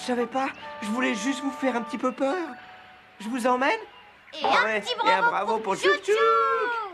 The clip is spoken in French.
savais pas, je voulais juste vous faire un petit peu peur. Je vous emmène? Et un petit et un bravo bravo pour Chouchou. Tchouk Tchouk.